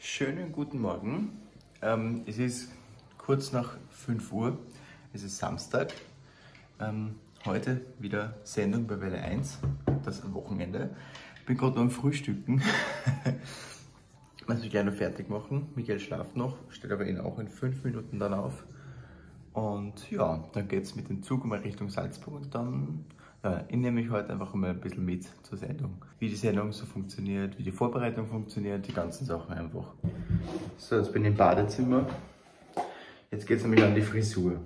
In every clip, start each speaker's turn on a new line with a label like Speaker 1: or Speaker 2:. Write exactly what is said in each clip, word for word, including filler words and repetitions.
Speaker 1: Schönen guten Morgen. Ähm, es ist kurz nach fünf Uhr. Es ist Samstag. Ähm, heute wieder Sendung bei Welle eins, das Wochenende. Ich bin gerade noch am Frühstücken. Ich muss mich gleich noch fertig machen. Miguel schlaft noch, steht aber ihn auch in fünf Minuten dann auf. Und ja, dann geht es mit dem Zug mal Richtung Salzburg und dann ja, ich nehme mich heute einfach mal ein bisschen mit zur Sendung. Wie die Sendung so funktioniert, wie die Vorbereitung funktioniert, die ganzen Sachen einfach. So, jetzt bin ich im Badezimmer. Jetzt geht es nämlich an die Frisur.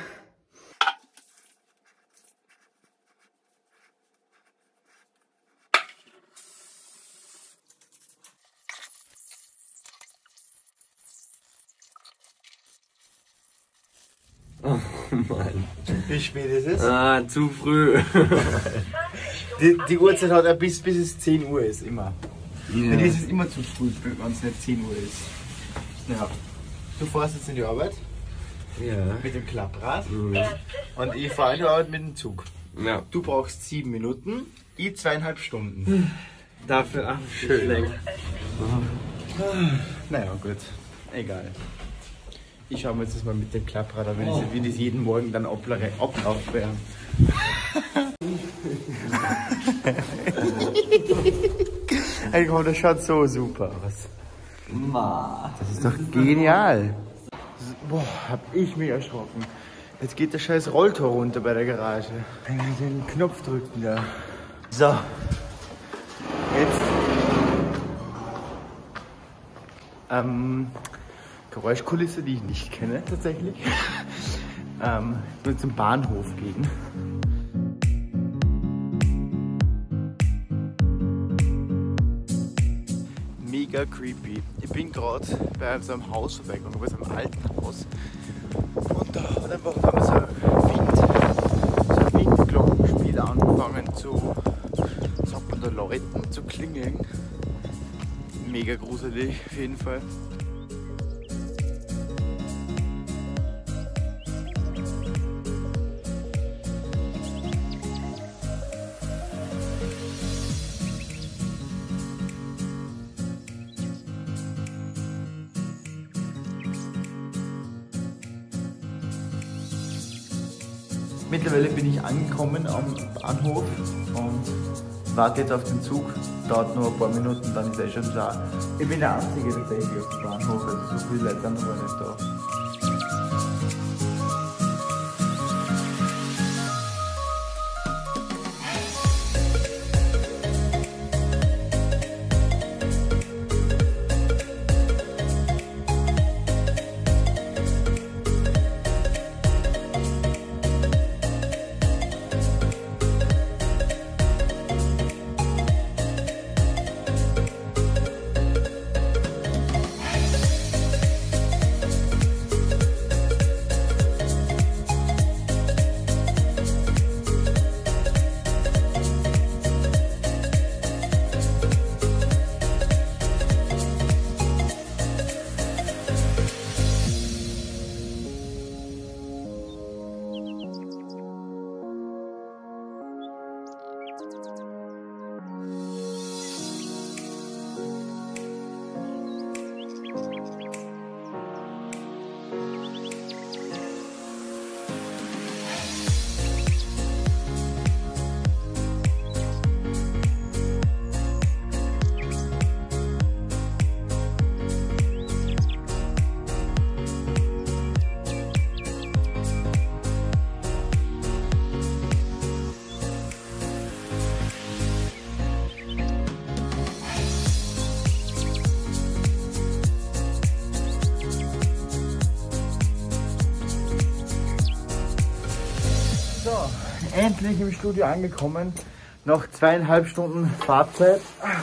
Speaker 2: Oh Mann.
Speaker 1: Wie spät ist es?
Speaker 2: Ah, zu früh.
Speaker 1: Die, die Uhrzeit hat er bis, bis es zehn Uhr ist, immer.
Speaker 2: Ja.
Speaker 1: Dann ist es immer zu früh, wenn es nicht zehn Uhr ist. Ja. Du fährst jetzt in die Arbeit
Speaker 2: Ja.
Speaker 1: mit dem Klapprad
Speaker 2: Mhm.
Speaker 1: und ich fahre in die Arbeit mit dem Zug.
Speaker 2: Ja.
Speaker 1: Du brauchst sieben Minuten, ich zweieinhalb Stunden.
Speaker 2: Dafür ach,
Speaker 1: Schön.
Speaker 2: schlecht.
Speaker 1: Naja, gut. Egal. Ich schaue mir jetzt das mal mit dem Klapprad an, wie das, wie das jeden Morgen dann ablaufen wäre. Hey, komm, das schaut so super aus. Das ist doch genial. Das ist, boah, hab ich mich erschrocken. Jetzt geht der scheiß Rolltor runter bei der Garage. Wenn wir den Knopf drücken da. So. Jetzt. Ähm. Geräuschkulisse, die ich nicht kenne tatsächlich. ähm, ich will zum Bahnhof gehen. Mega creepy. Ich bin gerade bei so einem Haus vorbeigegangen, bei so einem alten Haus. Und da hat einfach auf einmal so ein Wind, so ein Windglockenspiel angefangen zu, sagt man da, Leuten zu klingeln. Mega gruselig auf jeden Fall. Mittlerweile bin ich angekommen am Bahnhof und warte jetzt auf den Zug. Dauert nur ein paar Minuten, dann ist er schon da. Ich bin der Einzige tatsächlich auf dem Bahnhof, also so viele Leute sind aber nicht da. Endlich im Studio angekommen, noch zweieinhalb Stunden Fahrzeit,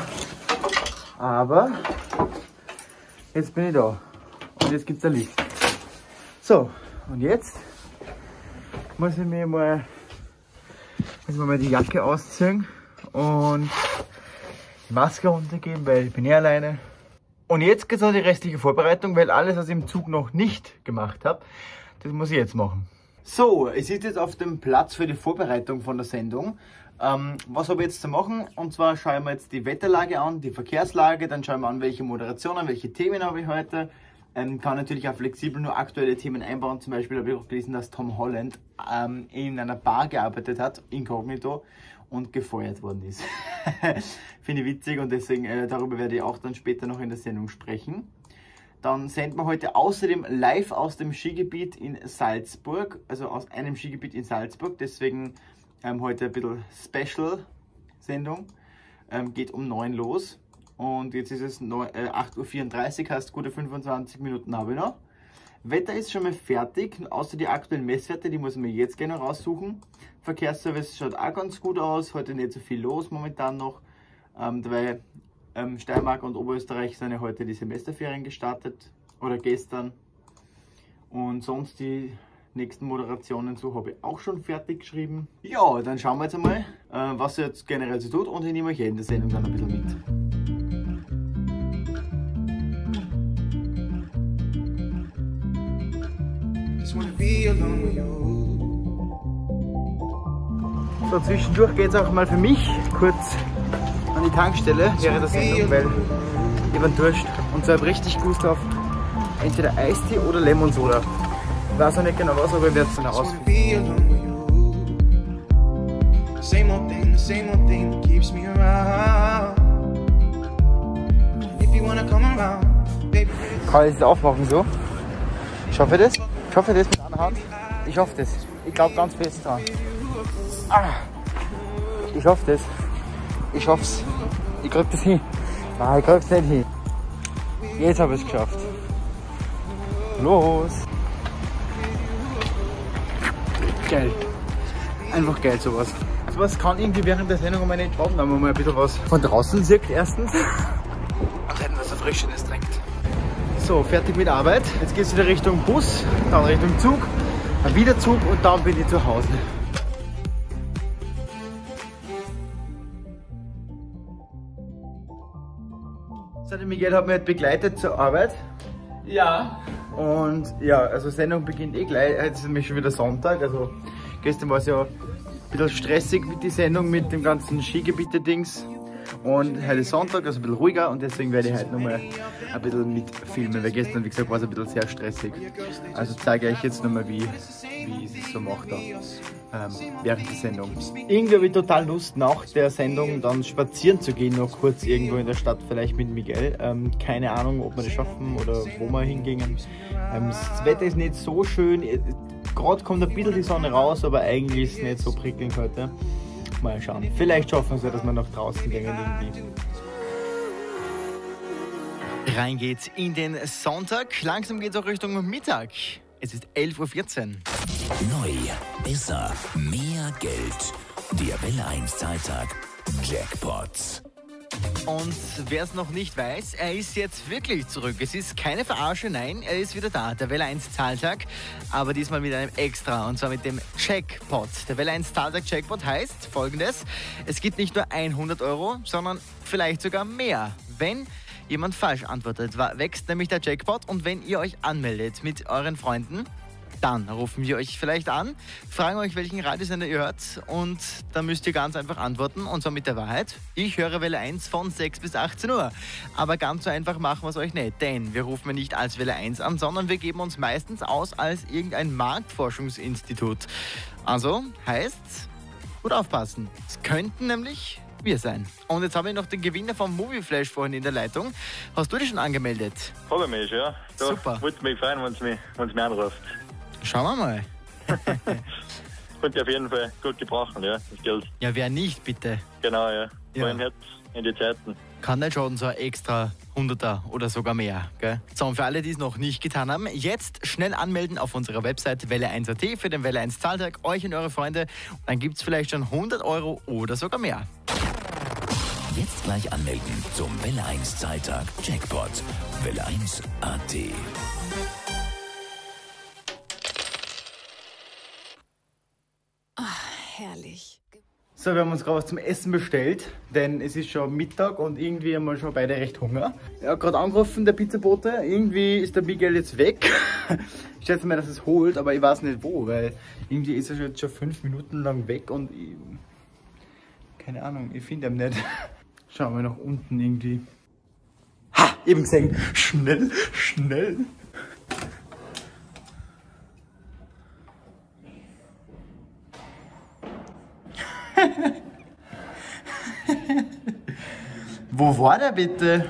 Speaker 1: aber jetzt bin ich da und jetzt gibt es ein Licht. So, und jetzt muss ich mir mal, muss ich mir mal die Jacke ausziehen und die Maske runtergeben, weil ich bin ja alleine. Und jetzt geht es an die restliche Vorbereitung, weil alles, was ich im Zug noch nicht gemacht habe, das muss ich jetzt machen. So, ich sitze jetzt auf dem Platz für die Vorbereitung von der Sendung. Ähm, was habe ich jetzt zu machen? Und zwar schauen wir jetzt die Wetterlage an, die Verkehrslage, dann schauen wir an, welche Moderationen, welche Themen habe ich heute. Ähm, kann natürlich auch flexibel nur aktuelle Themen einbauen. Zum Beispiel habe ich auch gelesen, dass Tom Holland ähm, in einer Bar gearbeitet hat, inkognito, und gefeuert worden ist. Finde ich witzig und deswegen äh, darüber werde ich auch dann später noch in der Sendung sprechen. Dann senden wir heute außerdem live aus dem Skigebiet in Salzburg, also aus einem Skigebiet in Salzburg. Deswegen ähm, heute ein bisschen Special-Sendung. Ähm, geht um neun los. Und jetzt ist es acht Uhr vierunddreißig, heißt gute fünfundzwanzig Minuten habe ich noch. Wetter ist schon mal fertig, außer die aktuellen Messwerte, die muss ich mir jetzt gerne raussuchen. Verkehrsservice schaut auch ganz gut aus, heute nicht so viel los momentan noch. Ähm, dabei ähm, Steiermark und Oberösterreich sind ja heute die Semesterferien gestartet, oder gestern. Und sonst die nächsten Moderationen so habe ich auch schon fertig geschrieben. Ja, dann schauen wir jetzt einmal, äh, was jetzt generell so tut und ich nehme euch in der Sendung dann ein bisschen mit. So, zwischendurch geht es auch mal für mich kurz an die Tankstelle während der Sendung, weil ich bin Durst und so habe richtig Gust auf entweder Eistee oder Lemon Soda. Ich weiß auch nicht genau was, aber ich werde es dann herausfinden. Kann ich das aufmachen so? Schaffe ich das? Schaffe ich das mit einer Hand? Ich hoffe das. Ich glaube ganz fest dran. Ah. Ich hoffe das. Ich hoffe es. Ich krieg das hin. Nein, ich krieg es nicht hin. Jetzt habe ich es geschafft. Los! Geil. Einfach geil sowas. Sowas kann irgendwie während der Sendung mal nicht schaden, wenn man mal ein bisschen was von draußen sieht erstens. Und dann was Erfrischendes trinkt. So, fertig mit Arbeit. Jetzt geht es wieder Richtung Bus, dann Richtung Zug, dann wieder Zug und dann bin ich zu Hause. So, der Miguel hat mich halt begleitet zur Arbeit.
Speaker 2: Ja.
Speaker 1: Und ja, also Sendung beginnt eh gleich. Jetzt ist nämlich schon wieder Sonntag. Also gestern war es ja ein bisschen stressig mit der Sendung, mit dem ganzen Skigebiete-Dings. Und heute ist Sonntag, also ein bisschen ruhiger und deswegen werde ich heute nochmal ein bisschen mitfilmen, weil gestern, wie gesagt, war es ein bisschen sehr stressig. Also zeige ich euch jetzt nochmal, wie, wie ich es so mache da, ähm, während der Sendung. Irgendwie habe ich total Lust, nach der Sendung dann spazieren zu gehen, noch kurz irgendwo in der Stadt, vielleicht mit Miguel. Ähm, keine Ahnung, ob wir das schaffen oder wo wir hingingen. Ähm, das Wetter ist nicht so schön, gerade kommt ein bisschen die Sonne raus, aber eigentlich ist es nicht so prickelnd heute. Mal schauen. Vielleicht schaffen wir es ja, dass wir noch draußen gehen irgendwie. Rein geht's in den Sonntag. Langsam geht's auch Richtung Mittag. Es ist elf Uhr vierzehn.
Speaker 3: Neu, besser, mehr Geld. Der Welle eins Zahltag Jackpots.
Speaker 1: Und wer es noch nicht weiß, er ist jetzt wirklich zurück. Es ist keine Verarsche, nein, er ist wieder da. Der Welle eins Zahltag, aber diesmal mit einem Extra, und zwar mit dem Jackpot. Der Welle eins Zahltag Jackpot heißt Folgendes: Es gibt nicht nur hundert Euro, sondern vielleicht sogar mehr. Wenn jemand falsch antwortet, wächst nämlich der Jackpot, und wenn ihr euch anmeldet mit euren Freunden, dann rufen wir euch vielleicht an, fragen euch, welchen Radiosender ihr hört, und dann müsst ihr ganz einfach antworten, und zwar mit der Wahrheit. Ich höre Welle eins von sechs bis achtzehn Uhr. Aber ganz so einfach machen wir es euch nicht, denn wir rufen nicht als Welle eins an, sondern wir geben uns meistens aus als irgendein Marktforschungsinstitut. Also heißt, gut aufpassen. Es könnten nämlich wir sein. Und jetzt habe ich noch den Gewinner vom Movie Flash vorhin in der Leitung. Hast du dich schon angemeldet?
Speaker 4: Habe ich mich, ja. Da
Speaker 1: Super.
Speaker 4: Würde mich freuen, wenn es mich, mich anruft.
Speaker 1: Schauen wir mal.
Speaker 4: Könnte auf jeden Fall gut gebrauchen, ja, das Geld.
Speaker 1: Ja, wer nicht, bitte.
Speaker 4: Genau, ja. Vor
Speaker 1: Ja.
Speaker 4: allem jetzt in die Zeiten.
Speaker 1: Kann nicht schaden, so ein extra Hunderter oder sogar mehr. Gell? So, und für alle, die es noch nicht getan haben, jetzt schnell anmelden auf unserer Website Welle eins Punkt at für den Welle eins Zahltag, euch und eure Freunde. Und dann gibt es vielleicht schon hundert Euro oder sogar mehr.
Speaker 3: Jetzt gleich anmelden zum Welle eins Zahltag Jackpot. Welle eins Punkt at.
Speaker 5: Herrlich.
Speaker 1: So, wir haben uns gerade was zum Essen bestellt, denn es ist schon Mittag und irgendwie haben wir schon beide recht Hunger. Er hat gerade angerufen, der Pizzabote. Irgendwie ist der Miguel jetzt weg. Ich schätze mal, dass es holt, aber ich weiß nicht wo, weil irgendwie ist er schon jetzt schon fünf Minuten lang weg und ich, Keine Ahnung, ich finde ihn nicht. Schauen wir nach unten irgendwie. Ha! Eben gesehen. Schnell, schnell. Wo war der bitte?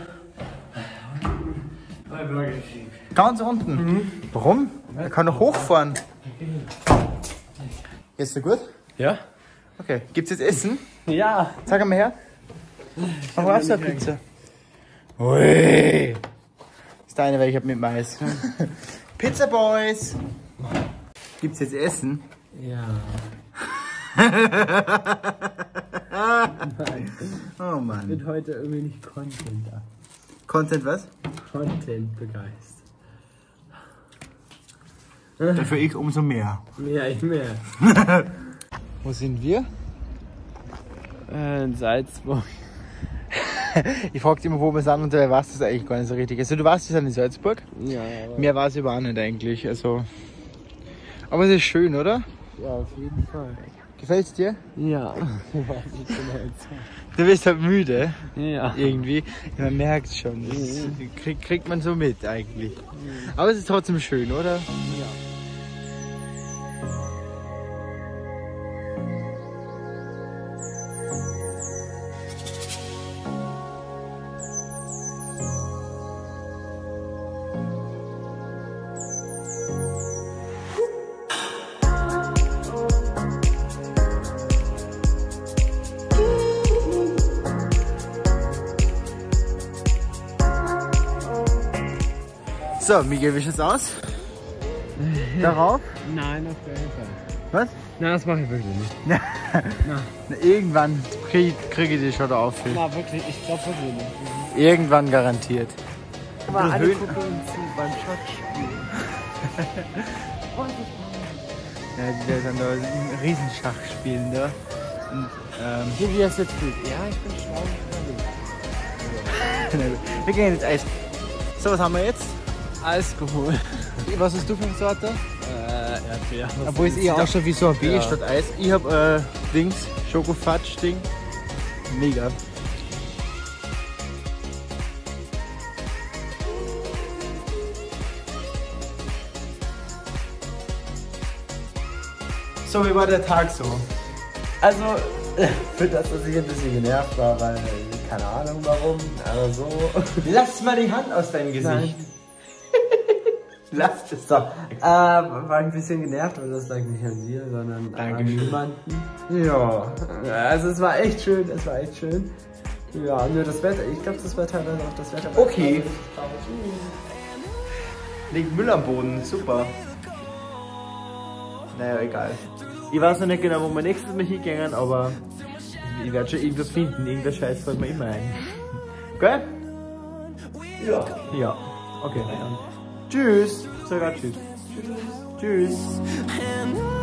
Speaker 1: Ganz unten. Mhm. Warum? Er kann doch hochfahren. Geht's dir gut?
Speaker 2: Ja?
Speaker 1: Okay. Gibt's jetzt Essen?
Speaker 2: Ja.
Speaker 1: Zeig mal her. Mach mal eine Pizza. Ui. Ist deine, weil ich hab mit Mais. Pizza Boys. Gibt's jetzt Essen?
Speaker 2: Ja.
Speaker 1: Oh
Speaker 2: Ich
Speaker 1: Mann.
Speaker 2: bin heute irgendwie nicht Content da.
Speaker 1: Content was?
Speaker 2: Content begeistert.
Speaker 1: Dafür ich umso mehr.
Speaker 2: Mehr, ich mehr.
Speaker 1: Wo sind wir?
Speaker 2: Äh, in Salzburg.
Speaker 1: Ich frag dich immer, wo wir sind und du weißt das eigentlich gar nicht so richtig. Also du weißt, wir sind in Salzburg.
Speaker 2: Ja,
Speaker 1: Mehr weiß ich aber auch nicht eigentlich. Also. Aber es ist schön, oder?
Speaker 2: ja, auf jeden Fall.
Speaker 1: Gefällt's dir?
Speaker 2: Ja.
Speaker 1: Du bist halt müde.
Speaker 2: Ja.
Speaker 1: Irgendwie. Man merkt es schon. Das krieg, kriegt man so mit eigentlich. Aber es ist trotzdem schön, oder?
Speaker 2: Ja.
Speaker 1: So, Miguel, wie schaut's aus? Darauf?
Speaker 2: Nein, auf keinen Fall.
Speaker 1: Was?
Speaker 2: Nein, das mache ich wirklich nicht.
Speaker 1: Na, irgendwann kriege krieg ich dich schon auf.
Speaker 2: Na, wirklich, ich glaube wirklich nicht.
Speaker 1: Irgendwann garantiert.
Speaker 2: Aber alle
Speaker 1: Höhen-
Speaker 2: gucken uns zu beim Schachspielen.
Speaker 1: Ja, die da dann da einen Riesenschach spielen da. Und, ähm,
Speaker 2: Wie das jetzt fühlt. Ja, ich bin schlau.
Speaker 1: wir gehen jetzt Eis. So, was haben wir jetzt?
Speaker 2: Eis geholt.
Speaker 1: Was hast du für eine Sorte?
Speaker 2: Äh, Erdbeer.
Speaker 1: Obwohl es eher ausschaut wie so ein B
Speaker 2: Ja.
Speaker 1: statt Eis. Ich hab äh, Dings, Schokofatsch-Ding. Mega. So, wie war der Tag so?
Speaker 2: Also, für das, dass ich ein bisschen genervt war, weil, keine Ahnung warum, aber so.
Speaker 1: Lass mal die Hand aus deinem Gesicht.
Speaker 2: Nein.
Speaker 1: Lass es
Speaker 2: So,
Speaker 1: doch.
Speaker 2: äh, war ein bisschen genervt, aber das lag nicht an dir, sondern an
Speaker 1: Dankeschön.
Speaker 2: jemanden. Ja, also es war echt schön, es war echt schön. Ja, nur das Wetter, ich glaube, das war teilweise auch das Wetter. war
Speaker 1: Okay.
Speaker 2: traurig.
Speaker 1: Liegt Müll am Boden, super. Naja, egal. Ich weiß noch nicht genau, wo wir nächstes Mal hingehen, aber ich werde schon irgendwas finden. Irgendein Scheiß fällt mir immer ein. Gell?
Speaker 2: Ja.
Speaker 1: Ja. Okay, dann. Tschüss. Sogar tschüss. Tschüss. Tschüss.
Speaker 5: And